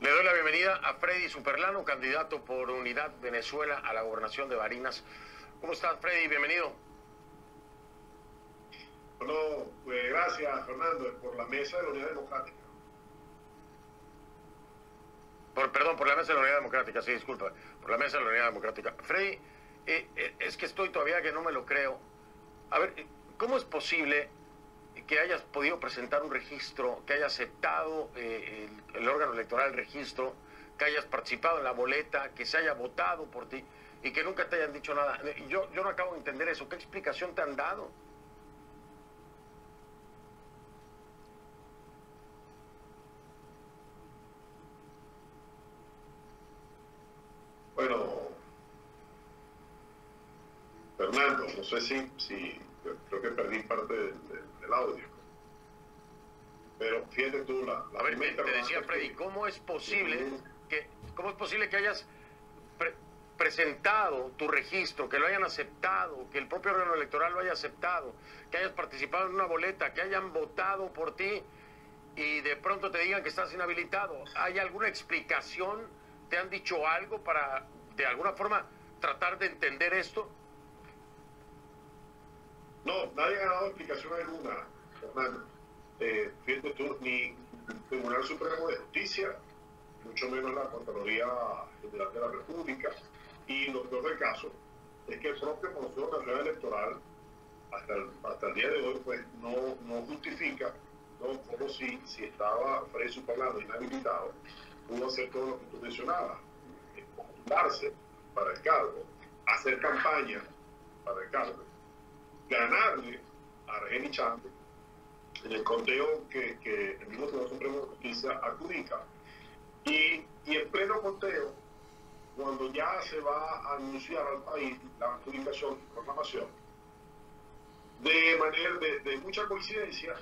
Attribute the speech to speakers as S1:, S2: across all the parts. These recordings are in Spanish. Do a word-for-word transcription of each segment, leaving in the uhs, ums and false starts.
S1: Le doy la bienvenida a Freddy Superlano, candidato por Unidad Venezuela a la gobernación de Barinas. ¿Cómo estás, Freddy? Bienvenido.
S2: Bueno, pues gracias, Fernando, por la mesa de la Unidad Democrática.
S1: Por, perdón, por la mesa de la Unidad Democrática, sí, disculpa. Por la mesa de la Unidad Democrática. Freddy, eh, eh, es que estoy todavía que no me lo creo. A ver, ¿cómo es posible que hayas podido presentar un registro, que haya aceptado eh, el, el órgano electoral el registro, que hayas participado en la boleta, que se haya votado por ti y que nunca te hayan dicho nada? Yo, yo no acabo de entender eso. ¿Qué explicación te han dado?
S2: Bueno, Fernando, no sé si, si creo que perdí parte de, de, del audio. Pero fíjate tú, la, la
S1: A ver, te, te decía, Freddy, ¿cómo es posible que, cómo es posible que hayas pre presentado tu registro, que lo hayan aceptado, que el propio órgano electoral lo haya aceptado, que hayas participado en una boleta, que hayan votado por ti y de pronto te digan que estás inhabilitado? ¿Hay alguna explicación? ¿Te han dicho algo para, de alguna forma, tratar de entender esto?
S2: No, nadie ha dado explicación alguna, Fernando. Eh, fíjate tú, ni el Tribunal Supremo de Justicia, mucho menos la Contraloría General de la República, y lo peor del caso es que el propio Consejo Nacional Electoral, hasta el, hasta el día de hoy, pues no, no justifica, ¿no?, como si, si estaba Freddy Superlano inhabilitado, pudo hacer todo lo que tú mencionabas, eh, postularse para el cargo, hacer campaña para el cargo, ganarle a Argenis Chande en el conteo que, que el mismo Tribunal Supremo de Justicia adjudica, y, y en pleno conteo, cuando ya se va a anunciar al país la adjudicación y proclamación, de manera de, de mucha coincidencia,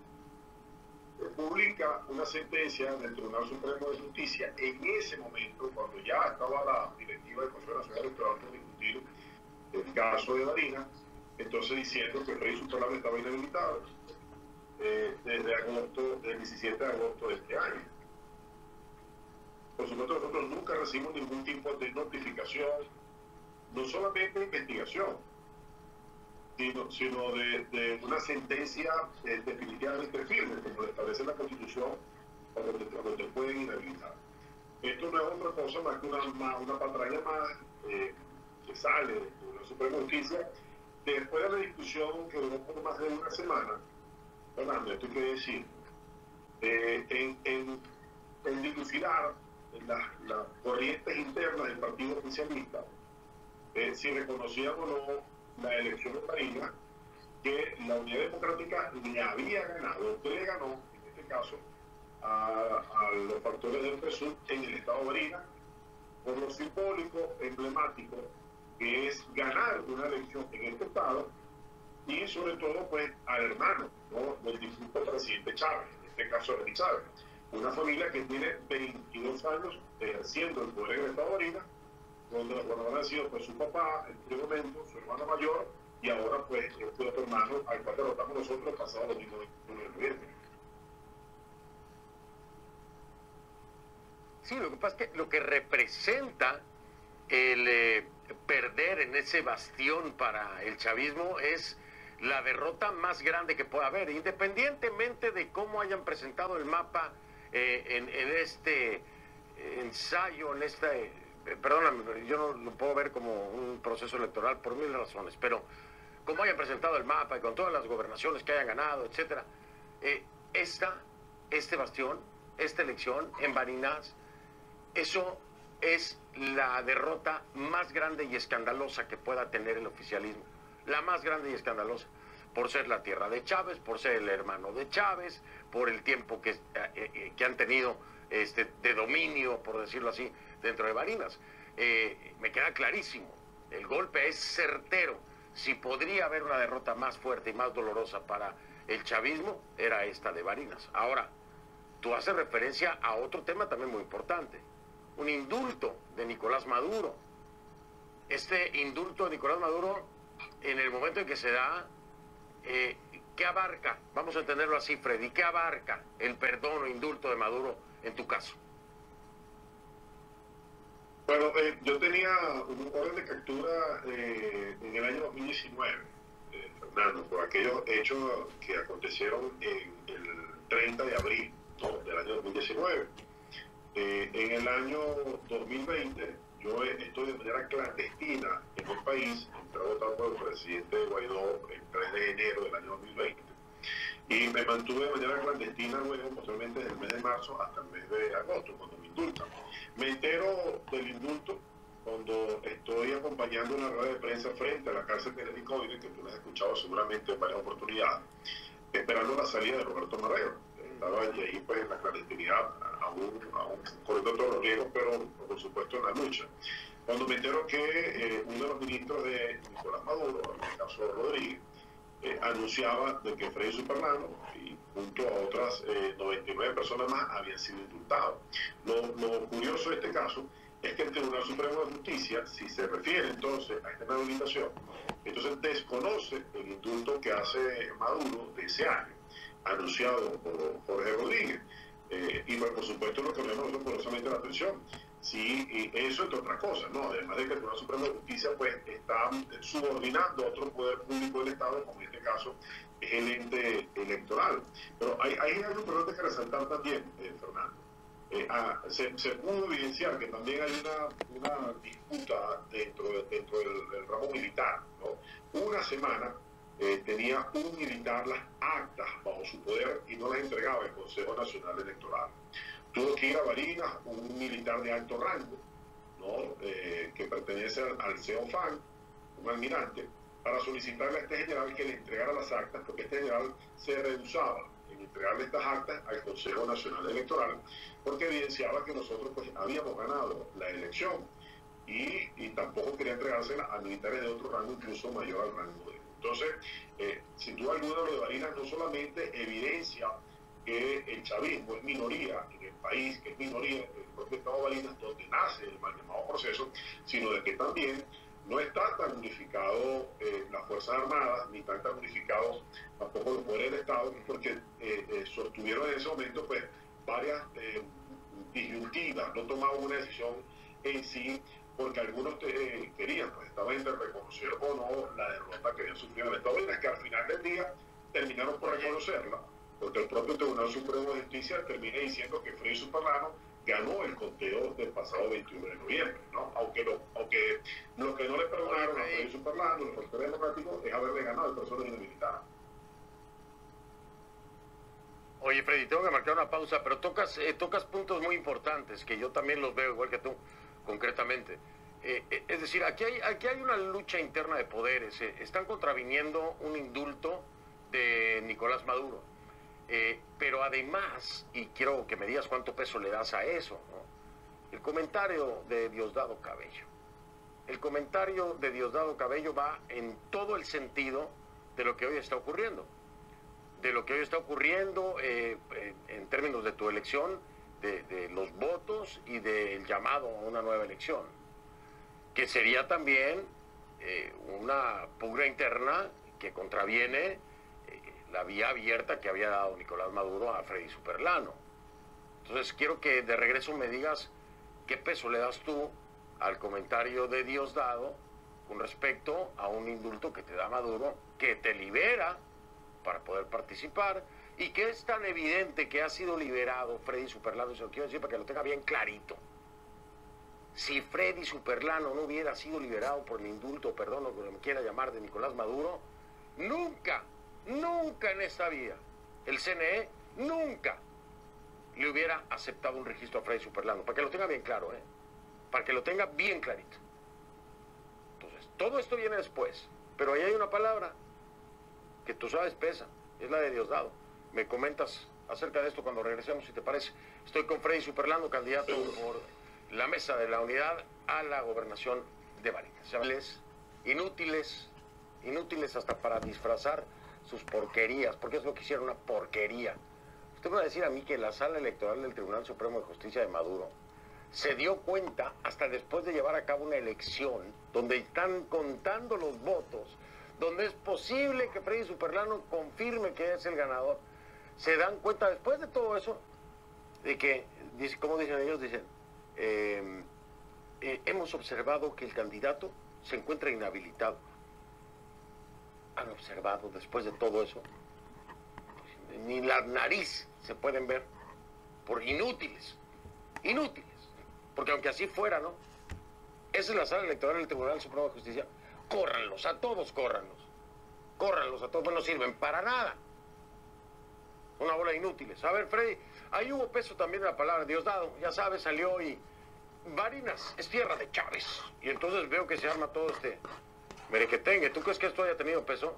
S2: publica una sentencia del Tribunal Supremo de Justicia en ese momento, cuando ya estaba la directiva del Consejo Nacional Electoral por discutir el caso de Barinas, entonces diciendo que Freddy Superlano estaba inhabilitado eh, desde agosto, del diecisiete de agosto de este año. Por supuesto, nosotros nunca recibimos ningún tipo de notificación, no solamente de investigación, sino, sino de, de una sentencia eh, definitivamente firme, como lo establece la Constitución, cuando te, cuando te pueden inhabilitar. Esto no es otra cosa más que una, una, una patraña más eh, que sale de la Suprema Justicia después de la discusión que duró por más de una semana. Fernando, esto quiere decir, eh, en, en, en dilucidar las, las corrientes internas del partido oficialista, eh, si reconocían o no la elección de Barinas, que la Unidad Democrática le había ganado, que le ganó, en este caso, a, a los factores del P S U V en el estado de Barinas, por lo simbólico, emblemático, que es ganar una elección en este estado, y sobre todo, pues, al hermano, ¿no?, del difunto presidente Chávez, en este caso Argenis Chávez, una familia que tiene veintidós años ejerciendo el poder en el estado de Barinas, donde los gobernadores han sido, pues, su papá, en primer momento, su hermano mayor, y ahora, pues, este otro hermano, al cual derrotamos nosotros el pasado domingo de noviembre.
S1: Sí, lo que pasa es que lo que representa el eh, perder en ese bastión para el chavismo es la derrota más grande que pueda haber, independientemente de cómo hayan presentado el mapa eh, en, en este ensayo, en este, eh, perdóname, yo no lo puedo ver como un proceso electoral por mil razones, pero como hayan presentado el mapa y con todas las gobernaciones que hayan ganado, etcétera, eh, esta, este bastión, esta elección en Barinas, eso es la derrota más grande y escandalosa que pueda tener el oficialismo. La más grande y escandalosa, por ser la tierra de Chávez, por ser el hermano de Chávez, por el tiempo que, eh, que han tenido este, de dominio, por decirlo así, dentro de Barinas. Eh, me queda clarísimo, el golpe es certero. Si podría haber una derrota más fuerte y más dolorosa para el chavismo, era esta de Barinas. Ahora, tú haces referencia a otro tema también muy importante, un indulto de Nicolás Maduro. Este indulto de Nicolás Maduro, en el momento en que se da, eh, ¿qué abarca? Vamos a entenderlo así, Freddy, ¿qué abarca el perdón o indulto de Maduro en tu caso?
S2: Bueno, eh, yo tenía un orden de captura eh, en el año dos mil diecinueve, eh, Fernando, por aquellos hechos que acontecieron en el treinta de abril, ¿no?, del año dos mil diecinueve. Eh, en el año dos mil veinte, yo estoy de manera clandestina en el país, entré a votar por el presidente Guaidó el tres de enero del año dos mil veinte. Y me mantuve de manera clandestina luego, posteriormente desde el mes de marzo hasta el mes de agosto, cuando me indultan. Me entero del indulto cuando estoy acompañando una rueda de prensa frente a la cárcel de Helicoide, que tú lo has escuchado seguramente en varias oportunidades, esperando la salida de Roberto Marrero. Estaba allí pues en la clandestinidad, aún, aún corriendo todos los riesgos, pero por supuesto en la lucha. Cuando me entero que eh, uno de los ministros de Nicolás Maduro, en el caso de Rodríguez, Eh, anunciaba de que Freddy Superlano y junto a otras eh, noventa y nueve personas más habían sido indultados. Lo, lo curioso de este caso es que el Tribunal Supremo de Justicia, si se refiere entonces a esta inhabilitación, entonces desconoce el indulto que hace Maduro de ese año, anunciado por Jorge Rodríguez. Eh, y bueno, por supuesto lo que me llamó poderosamente la atención. Sí, y eso es otra cosa, ¿no? Además de que el Tribunal Supremo de Justicia pues está subordinando a otro poder público del Estado, como en este caso es el ente electoral. Pero hay, hay algo importante que resaltar también, eh, Fernando. Eh, ah, se, se pudo evidenciar que también hay una, una disputa dentro, de, dentro del, del ramo militar, ¿no? Una semana eh, tenía un militar las actas bajo su poder y no las entregaba el Consejo Nacional Electoral. Tuvo que ir a Barinas, un militar de alto rango, ¿no?, eh, que pertenece al, al CEOFAN, un almirante, para solicitarle a este general que le entregara las actas, porque este general se rehusaba en entregarle estas actas al Consejo Nacional Electoral, porque evidenciaba que nosotros pues habíamos ganado la elección y, y tampoco quería entregársela a militares de otro rango, incluso mayor al rango de él. Entonces, eh, sin duda alguna, lo de Barinas no solamente evidencia que el chavismo es minoría en el país, que es minoría en el propio Estado de Barinas, donde nace el mal llamado proceso, sino de que también no está tan unificado eh, las Fuerzas Armadas, ni están tan unificados tampoco los poderes del Estado, porque eh, eh, sostuvieron en ese momento pues varias eh, disyuntivas, no tomaban una decisión en sí, porque algunos eh, querían, pues estaban entre reconocer o no la derrota que habían sufrido en el Estado de Barinas, que al final del día terminaron por reconocerla, porque el propio Tribunal Supremo de Justicia termina diciendo que Freddy Superlano ganó el conteo del pasado veintiuno de noviembre, ¿no? Aunque lo, aunque lo que no le perdonaron a Freddy Superlano, los factores democráticos, es haberle ganado el proceso inhabilitado.
S1: Oye, Freddy, tengo que marcar una pausa, pero tocas, eh, tocas puntos muy importantes, que yo también los veo igual que tú, concretamente. Eh, eh, es decir, aquí hay, aquí hay una lucha interna de poderes. Eh, están contraviniendo un indulto de Nicolás Maduro. Eh, pero además, y quiero que me digas cuánto peso le das a eso, ¿no?, el comentario de Diosdado Cabello. El comentario de Diosdado Cabello va en todo el sentido de lo que hoy está ocurriendo. De lo que hoy está ocurriendo eh, eh, en términos de tu elección, de, de los votos y del llamado a una nueva elección. Que sería también eh, una pugna interna que contraviene la vía abierta que había dado Nicolás Maduro a Freddy Superlano. Entonces quiero que de regreso me digas qué peso le das tú al comentario de Diosdado con respecto a un indulto que te da Maduro, que te libera para poder participar, y que es tan evidente que ha sido liberado Freddy Superlano, y se lo quiero decir para que lo tenga bien clarito. Si Freddy Superlano no hubiera sido liberado por el indulto, perdón, o como me quiera llamar, de Nicolás Maduro, nunca Nunca en esta vida el C N E nunca le hubiera aceptado un registro a Freddy Superlano, para que lo tenga bien claro, ¿eh? Para que lo tenga bien clarito. Entonces, todo esto viene después, pero ahí hay una palabra que tú sabes pesa, es la de Diosdado. Me comentas acerca de esto cuando regresemos, si te parece. Estoy con Freddy Superlano, candidato por la mesa de la unidad a la gobernación de Barinas. Inútiles, inútiles hasta para disfrazar sus porquerías, porque es lo que hicieron, una porquería. Usted me va a decir a mí que la sala electoral del Tribunal Supremo de Justicia de Maduro se dio cuenta, hasta después de llevar a cabo una elección, donde están contando los votos, donde es posible que Freddy Superlano confirme que es el ganador, se dan cuenta después de todo eso, de que, como dicen ellos, dicen, eh, eh, hemos observado que el candidato se encuentra inhabilitado. ¿Han observado después de todo eso? Ni la nariz se pueden ver por inútiles, inútiles. Porque aunque así fuera, ¿no? Esa es la sala electoral del Tribunal Supremo de Justicia. Córranlos, a todos córranlos. Córranlos a todos, no sirven para nada. Una bola de inútiles. A ver, Freddy, ahí hubo peso también de la palabra Diosdado. Ya sabes, salió y... Barinas es tierra de Chávez. Y entonces veo que se arma todo este merequetengue. ¿Tú crees que esto haya tenido peso?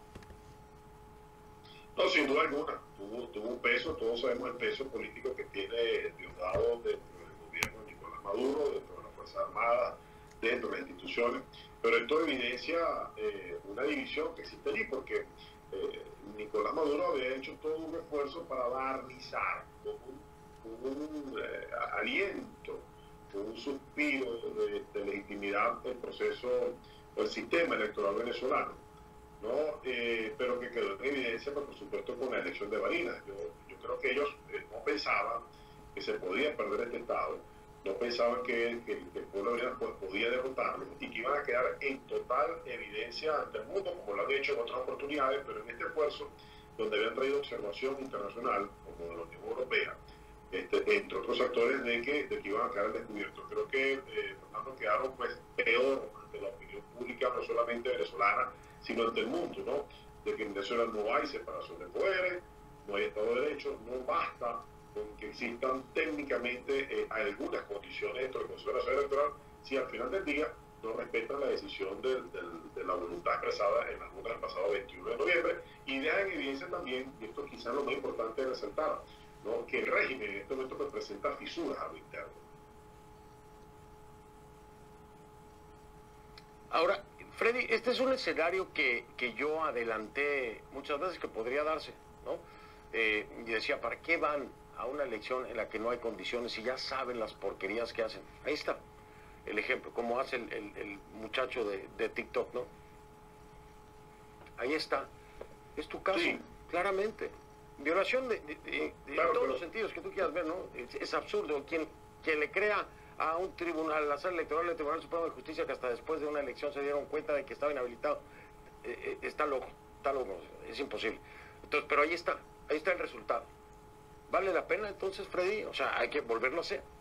S2: No, sin duda alguna. Tuvo, tuvo un peso. Todos sabemos el peso político que tiene Diosdado dentro del gobierno de Nicolás Maduro, dentro de las Fuerzas Armadas, dentro de las instituciones. Pero esto evidencia eh, una división que existe allí, porque eh, Nicolás Maduro había hecho todo un esfuerzo para barnizar con un, un eh, aliento, con un suspiro de, de legitimidad el proceso, el sistema electoral venezolano, ¿no? Eh, pero que quedó en evidencia, por supuesto, con la elección de Barinas. Yo, yo creo que ellos eh, no pensaban que se podía perder este Estado, no pensaban que, que, que el pueblo venezolano pues, podía derrotarlo y que iban a quedar en total evidencia ante el mundo, como lo han hecho en otras oportunidades, pero en este esfuerzo, donde habían traído observación internacional, como de la Unión Europea, este, entre otros actores, de que, de que iban a quedar al descubierto. Creo que, eh, por tanto, quedaron pues, peor ante la opinión pública, no solamente venezolana, sino ante el mundo, ¿no? De que en Venezuela no hay separación de poderes, no hay Estado de Derecho, no basta con que existan técnicamente eh, algunas condiciones dentro del Consejo Nacional Electoral, si al final del día no respetan la decisión de, de, de la voluntad expresada en la Junta del pasado veintiuno de noviembre, y dejan en evidencia también, y esto quizás lo más importante de resaltar, ¿no? Que el régimen en este momento presenta fisuras a lo interno.
S1: Ahora, Freddy, este es un escenario que, que yo adelanté muchas veces que podría darse, ¿no? Eh, y decía, ¿para qué van a una elección en la que no hay condiciones y ya saben las porquerías que hacen? Ahí está el ejemplo, como hace el, el, el muchacho de, de TikTok, ¿no? Ahí está. Es tu caso, sí. Claramente. Violación de, de, de, de claro, todos pero... los sentidos que tú quieras ver, ¿no? Es, es absurdo. Quien, quien le crea a un tribunal, a la sala electoral del Tribunal Supremo de Justicia, que hasta después de una elección se dieron cuenta de que estaba inhabilitado, eh, eh, está loco, está loco, es imposible. Entonces, pero ahí está, ahí está el resultado. ¿Vale la pena entonces, Freddy? O sea, hay que volverlo a hacer.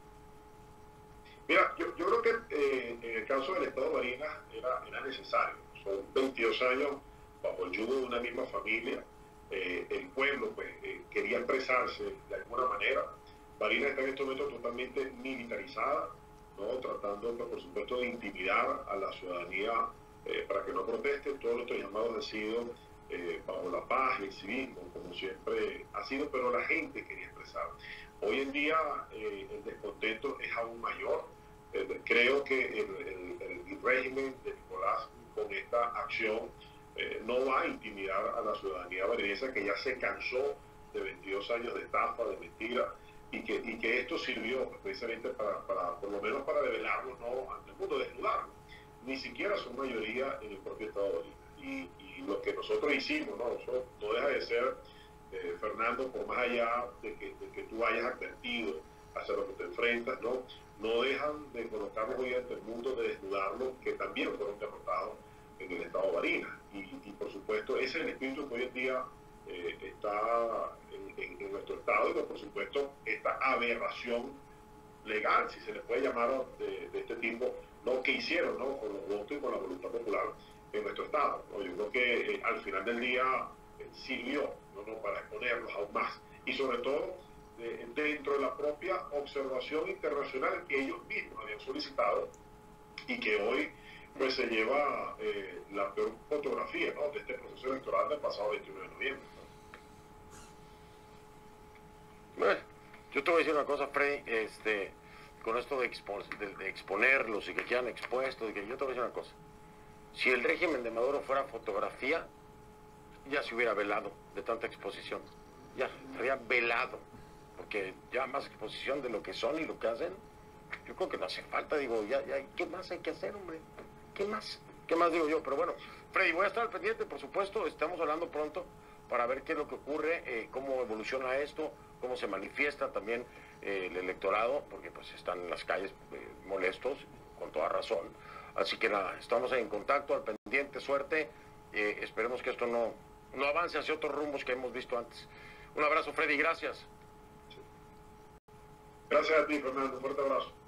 S2: Mira, yo, yo creo que eh, en el caso del Estado de Barinas era, era necesario. Son veintidós años bajo el yugo de una misma familia. Eh, el pueblo pues, eh, quería expresarse de alguna manera. Barinas está en este momento totalmente militarizada, ¿no? Tratando, pues, por supuesto, de intimidar a la ciudadanía eh, para que no proteste. Todos nuestros llamados han sido eh, bajo la paz y el civismo, como siempre ha sido, pero la gente quería expresar. Hoy en día eh, el descontento es aún mayor. Eh, creo que el, el, el régimen de Nicolás con esta acción eh, no va a intimidar a la ciudadanía barinesa, que ya se cansó de veintidós años de estafa, de mentira, y que, y que esto sirvió precisamente para, para, por lo menos para develarlo, ¿no? Ante el mundo, desnudarlo. Ni siquiera son mayoría en el propio Estado de Barinas. Y, y lo que nosotros hicimos, ¿no? Eso no deja de ser, eh, Fernando, por más allá de que, de que tú hayas advertido hacia lo que te enfrentas, ¿no? No dejan de colocarnos hoy ante el mundo, de desnudarlo, que también fueron derrotados en el Estado de Barinas. Y, y por supuesto, ese es el espíritu que hoy en día eh, está en, en, en nuestro Estado, y que por supuesto esta aberración legal, si se le puede llamar de, de este tipo, ¿no? Que hicieron, ¿no? Con los votos y con la voluntad popular en nuestro Estado, ¿no? Yo creo que eh, al final del día eh, sirvió, ¿no? ¿no? Para exponerlos aún más, y sobre todo de, dentro de la propia observación internacional que ellos mismos habían solicitado, y que hoy pues se lleva eh, la peor fotografía, ¿no? De este proceso electoral del pasado veintiuno de noviembre,
S1: ¿no? Bueno, yo te voy a decir una cosa, Freddy, este, con esto de, expo de, de exponerlos y que quedan expuestos, y que yo te voy a decir una cosa. Si el régimen de Maduro fuera fotografía, ya se hubiera velado de tanta exposición. Ya, estaría velado. Porque ya más exposición de lo que son y lo que hacen, yo creo que no hace falta. Digo, ya, ya, ¿qué más hay que hacer, hombre? ¿Qué más? ¿Qué más digo yo? Pero bueno, Freddy, voy a estar al pendiente, por supuesto. Estamos hablando pronto para ver qué es lo que ocurre, eh, cómo evoluciona esto, cómo se manifiesta también eh, el electorado, porque pues están en las calles. Eh, molestos, con toda razón. Así que nada, estamos en contacto, al pendiente, suerte. Eh, esperemos que esto no, no avance hacia otros rumbos que hemos visto antes. Un abrazo, Freddy, gracias.
S2: Gracias a ti, Fernando, un fuerte abrazo.